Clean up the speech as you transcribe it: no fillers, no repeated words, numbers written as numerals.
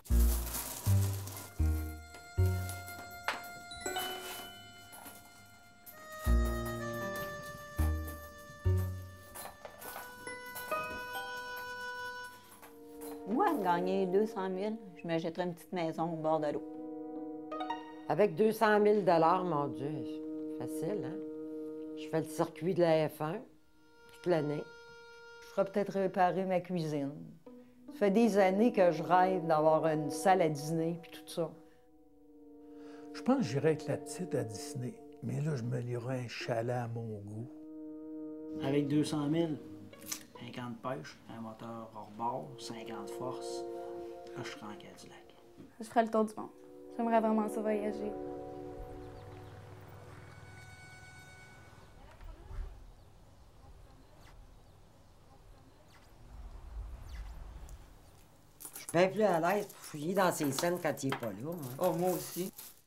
Moi, gagner 200 000, je m'achèterais une petite maison au bord de l'eau. Avec 200 000 mon Dieu, facile, hein? Je fais le circuit de la F1 toute l'année. Je ferais peut-être réparer ma cuisine. Ça fait des années que je rêve d'avoir une salle à dîner puis tout ça. Je pense que j'irais avec la petite à Disney, mais là, je me lirais un chalet à mon goût. Avec 200 000, un camp de pêche, un moteur hors-bord, 50 forces, là, je serais en Cadillac. Je ferais le tour du monde. J'aimerais vraiment ça voyager. Je suis bien plus à l'aise pour fouiller dans ses scènes quand il n'est pas là, moi. Oh, moi aussi.